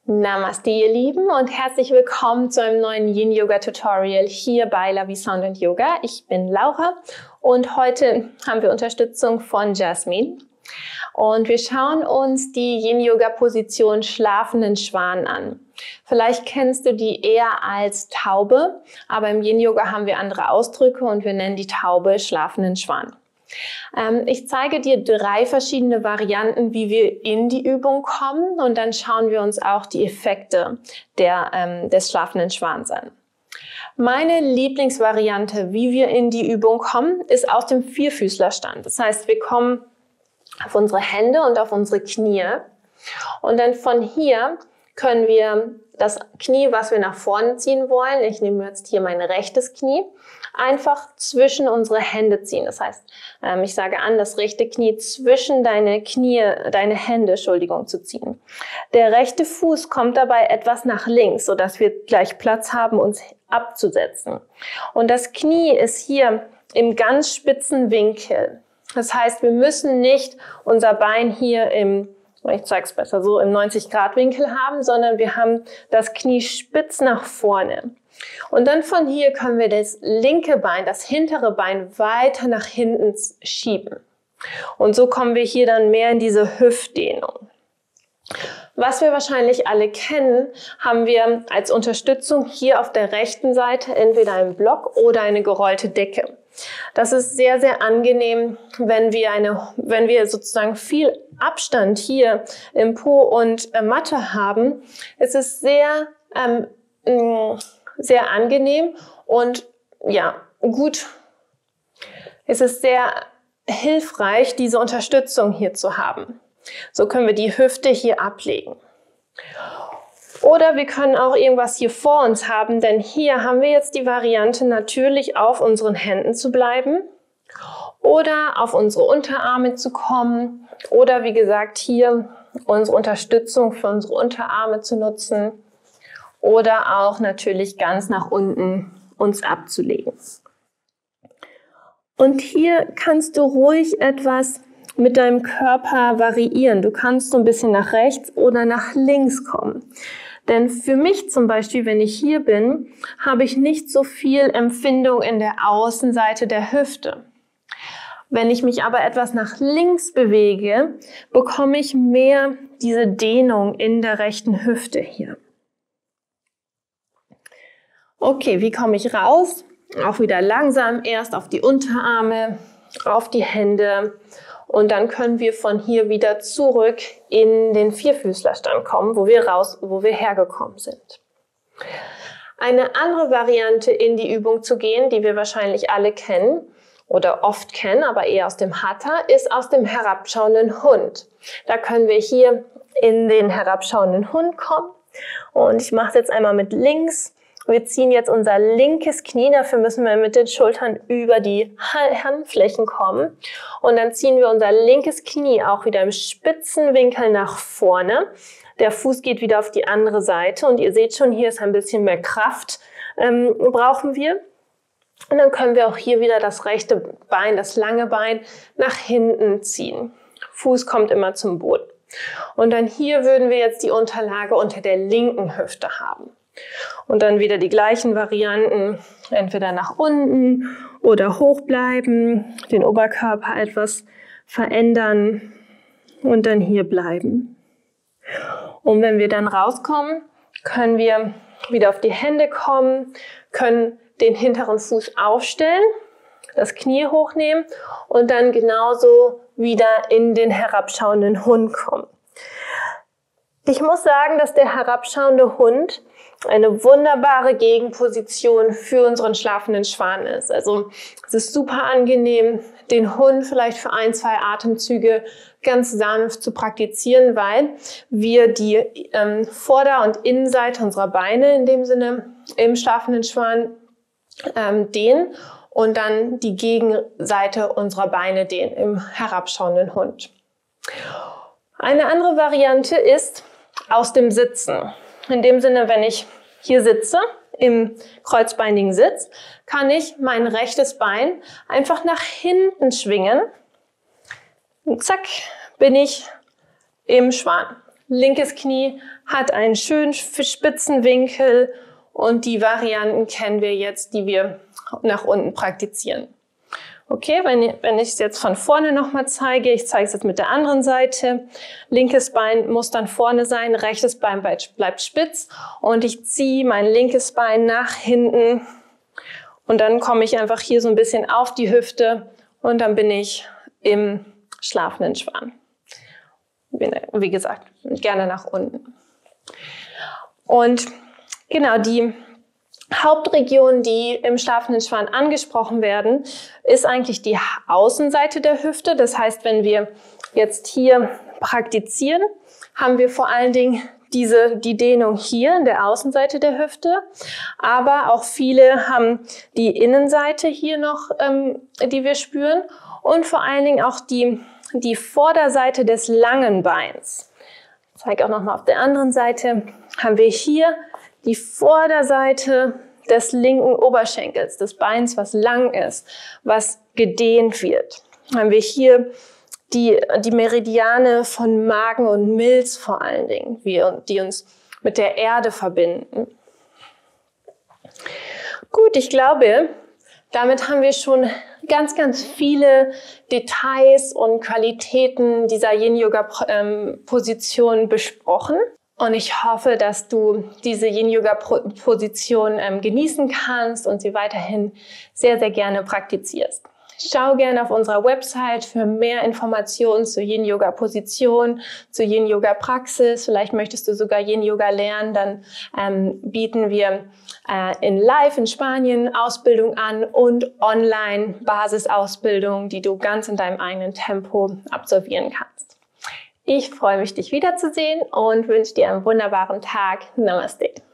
Namaste, ihr Lieben, und herzlich willkommen zu einem neuen Yin-Yoga-Tutorial hier bei Lovey Sound & Yoga. Ich bin Laura und heute haben wir Unterstützung von Jasmine. Und wir schauen uns die Yin-Yoga-Position Schlafenden Schwan an. Vielleicht kennst du die eher als Taube, aber im Yin-Yoga haben wir andere Ausdrücke und wir nennen die Taube Schlafenden Schwan. Ich zeige dir 3 verschiedene Varianten, wie wir in die Übung kommen, und dann schauen wir uns auch die Effekte des schlafenden Schwans an. Meine Lieblingsvariante, wie wir in die Übung kommen, ist aus dem Vierfüßlerstand. Das heißt, wir kommen auf unsere Hände und auf unsere Knie und dann von hier können wir das Knie, was wir nach vorne ziehen wollen, ich nehme jetzt hier mein rechtes Knie, einfach zwischen unsere Hände ziehen. Das heißt, ich sage an, das rechte Knie zwischen deine Hände, zu ziehen. Der rechte Fuß kommt dabei etwas nach links, sodass wir gleich Platz haben, uns abzusetzen. Und das Knie ist hier im ganz spitzen Winkel. Das heißt, wir müssen nicht unser Bein hier ich zeige es besser so, im 90-Grad-Winkel haben, sondern wir haben das Knie spitz nach vorne. Und dann von hier können wir das linke Bein, das hintere Bein weiter nach hinten schieben. Und so kommen wir hier dann mehr in diese Hüftdehnung. Was wir wahrscheinlich alle kennen, haben wir als Unterstützung hier auf der rechten Seite entweder einen Block oder eine gerollte Decke. Das ist sehr, sehr angenehm, wenn wir sozusagen viel Abstand hier im Po und Matte haben. Es ist sehr, sehr angenehm und ja, gut. Es ist sehr hilfreich, diese Unterstützung hier zu haben. So können wir die Hüfte hier ablegen. Oder wir können auch irgendwas hier vor uns haben, denn hier haben wir jetzt die Variante, natürlich auf unseren Händen zu bleiben oder auf unsere Unterarme zu kommen oder wie gesagt hier unsere Unterstützung für unsere Unterarme zu nutzen oder auch natürlich ganz nach unten uns abzulegen. Und hier kannst du ruhig etwas mit deinem Körper variieren. Du kannst so ein bisschen nach rechts oder nach links kommen. Denn für mich zum Beispiel, wenn ich hier bin, habe ich nicht so viel Empfindung in der Außenseite der Hüfte. Wenn ich mich aber etwas nach links bewege, bekomme ich mehr diese Dehnung in der rechten Hüfte hier. Okay, wie komme ich raus? Auch wieder langsam, erst auf die Unterarme, auf die Hände. Und dann können wir von hier wieder zurück in den Vierfüßlerstand kommen, wo wir hergekommen sind. Eine andere Variante, in die Übung zu gehen, die wir wahrscheinlich alle kennen oder oft kennen, aber eher aus dem Hatha, ist aus dem herabschauenden Hund. Da können wir hier in den herabschauenden Hund kommen. Und ich mache es jetzt einmal mit links. Wir ziehen jetzt unser linkes Knie, dafür müssen wir mit den Schultern über die Handflächen kommen. Und dann ziehen wir unser linkes Knie auch wieder im spitzen Winkel nach vorne. Der Fuß geht wieder auf die andere Seite und ihr seht schon, hier ist ein bisschen mehr Kraft, brauchen wir. Und dann können wir auch hier wieder das rechte Bein, das lange Bein nach hinten ziehen. Fuß kommt immer zum Boden. Und dann hier würden wir jetzt die Unterlage unter der linken Hüfte haben. Und dann wieder die gleichen Varianten, entweder nach unten oder hoch bleiben, den Oberkörper etwas verändern und dann hier bleiben. Und wenn wir dann rauskommen, können wir wieder auf die Hände kommen, können den hinteren Fuß aufstellen, das Knie hochnehmen und dann genauso wieder in den herabschauenden Hund kommen. Ich muss sagen, dass der herabschauende Hund eine wunderbare Gegenposition für unseren schlafenden Schwan ist. Also es ist super angenehm, den Hund vielleicht für 1, 2 Atemzüge ganz sanft zu praktizieren, weil wir die Vorder- und Innenseite unserer Beine in dem Sinne im schlafenden Schwan dehnen und dann die Gegenseite unserer Beine dehnen im herabschauenden Hund. Eine andere Variante ist aus dem Sitzen. In dem Sinne, wenn ich hier sitze, im kreuzbeinigen Sitz, kann ich mein rechtes Bein einfach nach hinten schwingen. Und zack, bin ich im Schwan. linkes Knie hat einen schönen spitzen Winkel und die Varianten kennen wir jetzt, die wir nach unten praktizieren. Okay, wenn ich es jetzt von vorne nochmal zeige, ich zeige es jetzt mit der anderen Seite. Linkes Bein muss dann vorne sein, rechtes Bein bleibt spitz und ich ziehe mein linkes Bein nach hinten und dann komme ich einfach hier so ein bisschen auf die Hüfte und dann bin ich im schlafenden Schwan. Wie gesagt, gerne nach unten. Und genau, die Hauptregionen, die im schlafenden Schwan angesprochen werden, ist eigentlich die Außenseite der Hüfte. Das heißt, wenn wir jetzt hier praktizieren, haben wir vor allen Dingen die Dehnung hier in der Außenseite der Hüfte. Aber auch viele haben die Innenseite hier noch, die wir spüren. Und vor allen Dingen auch die Vorderseite des langen Beins. Ich zeige auch nochmal auf der anderen Seite, haben wir hier die Vorderseite des linken Oberschenkels, des Beins, was lang ist, was gedehnt wird. Dann haben wir hier die Meridiane von Magen und Milz vor allen Dingen, die uns mit der Erde verbinden. Gut, ich glaube, damit haben wir schon ganz, ganz viele Details und Qualitäten dieser Yin-Yoga-Position besprochen. Und ich hoffe, dass du diese Yin-Yoga-Position genießen kannst und sie weiterhin sehr, sehr gerne praktizierst. Schau gerne auf unserer Website für mehr Informationen zur Yin-Yoga-Position, zur Yin-Yoga-Praxis. Vielleicht möchtest du sogar Yin-Yoga lernen, dann bieten wir live in Spanien Ausbildung an und online Basisausbildung, die du ganz in deinem eigenen Tempo absolvieren kannst. Ich freue mich, dich wiederzusehen und wünsche dir einen wunderbaren Tag. Namaste.